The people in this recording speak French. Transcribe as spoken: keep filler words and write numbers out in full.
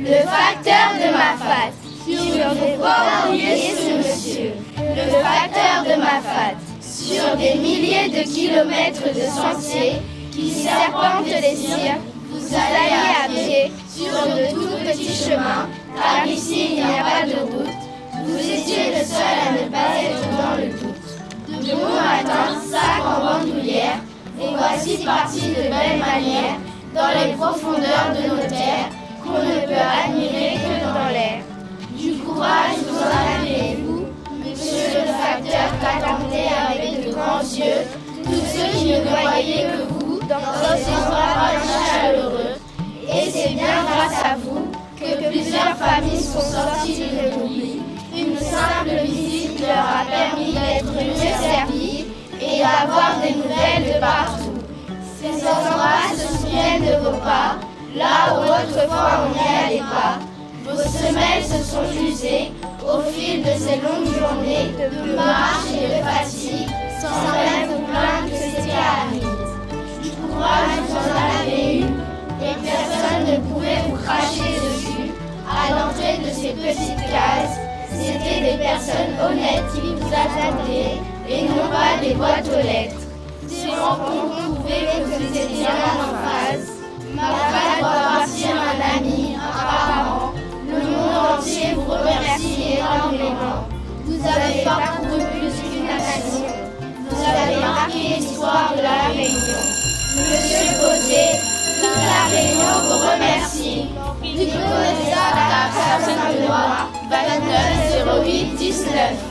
Le facteur de ma F A T. Je ne faut pas oublier ce monsieur. Le facteur de ma F A T. Sur des milliers de kilomètres de sentiers qui serpentent les cirques, vous allez à pied sur de tout petits chemins, car ici il n'y a pas de route. Vous étiez le seul à ne pas être dans le doute. De bon matin, sac en bandoulière, et voici parti de belle manière dans les profondeurs de nos terres qu'on ne peut admirer que dans l'air. Du courage vous en avez-vous, monsieur le facteur, qu'attendez avec de grands yeux tous ceux qui ne voyaient que vous dans ces orages chaleureux. Et c'est bien grâce à vous que plusieurs familles sont sorties de l'oubli. Une simple visite leur a permis d'être mieux servies et d'avoir des nouvelles de partout. Ces endroits se souviennent de vos pas, là où autrefois on n'y allait pas. Vos semelles se sont usées au fil de ces longues journées de marche et de fatigue, sans même vous plaindre que c'était aride. Du courage, vous en avez eu, et personne ne pouvait vous cracher dessus. À l'entrée de ces petites cases, c'était des personnes honnêtes qui vous attendaient, et non pas des boîtes aux lettres. Ces rencontres prouvaient que vous étiez bien en phase. Ma femme doit partir un ami, un parent. Le monde entier vous remercie énormément. Vous avez parcouru plus qu'une nation. Vous avez marqué l'histoire de la Réunion. Monsieur Gauthier, toute la Réunion vous remercie. Du commissaire à Saint-Benoît, vingt-neuf zéro huit dix-neuf.